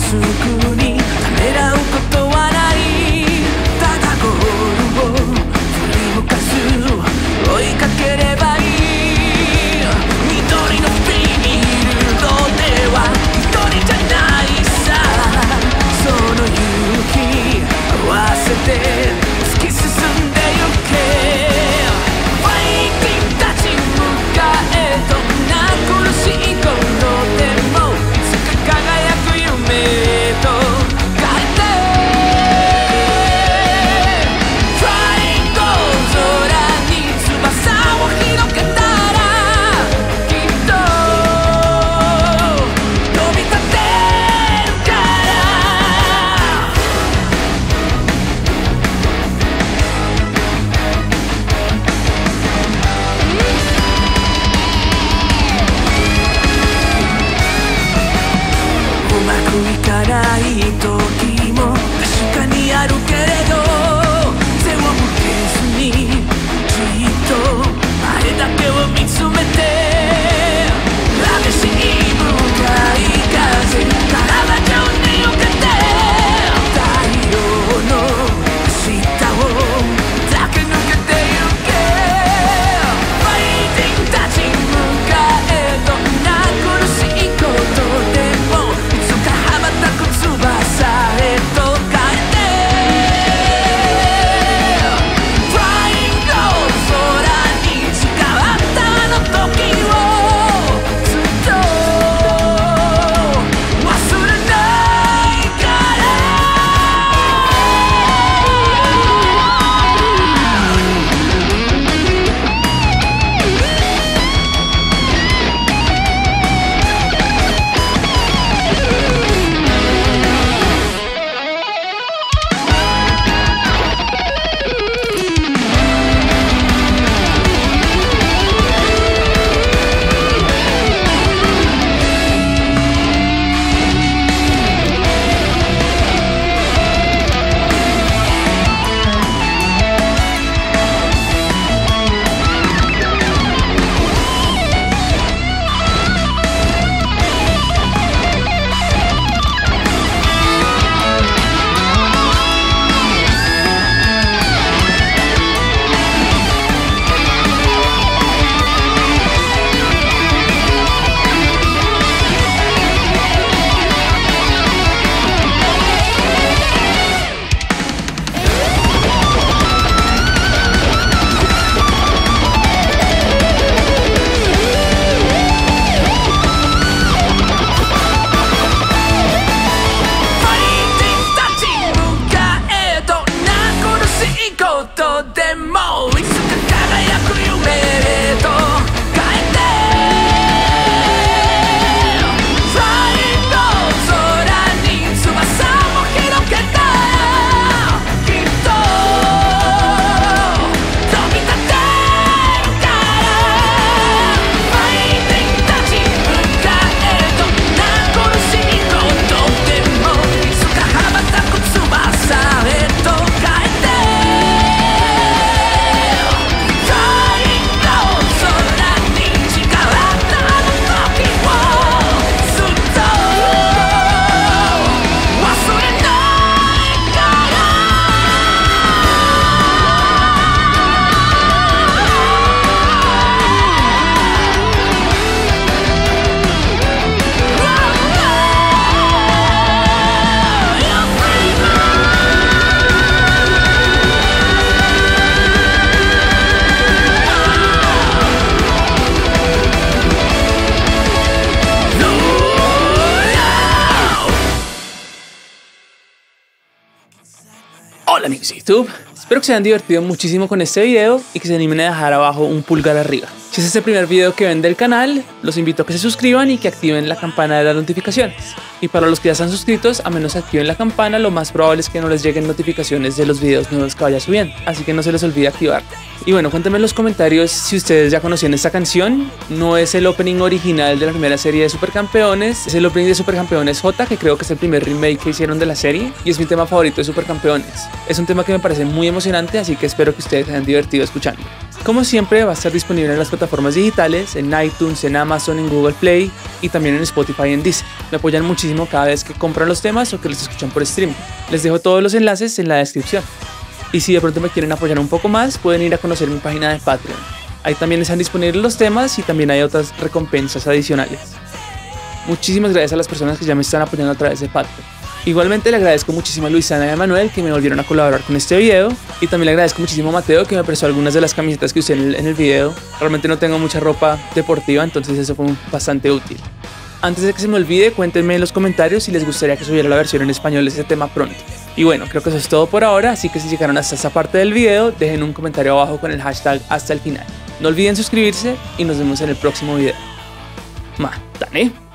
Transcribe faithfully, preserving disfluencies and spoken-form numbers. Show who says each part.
Speaker 1: すぐにためらうことはない。ただゴールを振り向かす追いかければいい。緑のフィールドでは一人じゃないさ。その勇気合わせて突き進んでゆけ。ファイティング立ち向かえ。どんな苦しいことでもいつか輝く夢へと変えて。Flying Go 空に翼を広げたらきっと飛び立てるから。うまくいかない時も確かにあるけれど、背を向けずにじっと前だけを見つめて。激しい向かい風からは上によけて。太陽の明日を駆け抜けてゆけ。ファイティング立ち向かえ。どんな苦しいことでもいつか羽ばたく翼へと変えて。Flying Go 空に誓ったあの時をずっと忘れないから。でもいつか輝く夢へと変えて。Flying Go 空に翼を広げたらきっと飛び立てるから。ファイティング立ち向かえ。どんな苦しいことでもいつか羽ばたく翼へと変えて。
Speaker 2: Hola amigos de YouTube, espero que se hayan divertido muchísimo con este video y que se animen a dejar abajo un pulgar arriba. Si este es el primer video que ven del canal, los invito a que se suscriban y que activen la campana de las notificaciones. Y para los que ya están suscritos, a menos activen la campana, lo más probable es que no les lleguen notificaciones de los videos nuevos que vaya subiendo, así que no se les olvide activarla. Y bueno, cuéntenme en los comentarios si ustedes ya conocían esta canción. No es el opening original de la primera serie de Supercampeones, es el opening de Supercampeones J, que creo que es el primer remake que hicieron de la serie y es mi tema favorito de Supercampeones. Es un tema que me parece muy emocionante, así que espero que ustedes se hayan divertido escuchando. Como siempre, va a estar disponible en las plataformas digitales, en iTunes, en Amazon, en Google Play y también en Spotify y en Deezer. Me apoyan muchísimo cada vez que compran los temas o que los escuchan por stream. Les dejo todos los enlaces en la descripción. Y si de pronto me quieren apoyar un poco más, pueden ir a conocer mi página de Patreon. Ahí también están disponibles los temas y también hay otras recompensas adicionales. Muchísimas gracias a las personas que ya me están apoyando a través de Patreon. Igualmente le agradezco muchísimo a Luisana y a Manuel que me volvieron a colaborar con este video, y también le agradezco muchísimo a Mateo que me prestó algunas de las camisetas que usé en el, en el video. Realmente no tengo mucha ropa deportiva, entonces eso fue bastante útil. Antes de que se me olvide, cuéntenme en los comentarios si les gustaría que subiera la versión en español de este tema pronto. Y bueno, creo que eso es todo por ahora, así que si llegaron hasta esta parte del video, dejen un comentario abajo con el hashtag hasta el final. No olviden suscribirse y nos vemos en el próximo video. Ma, ¿dane?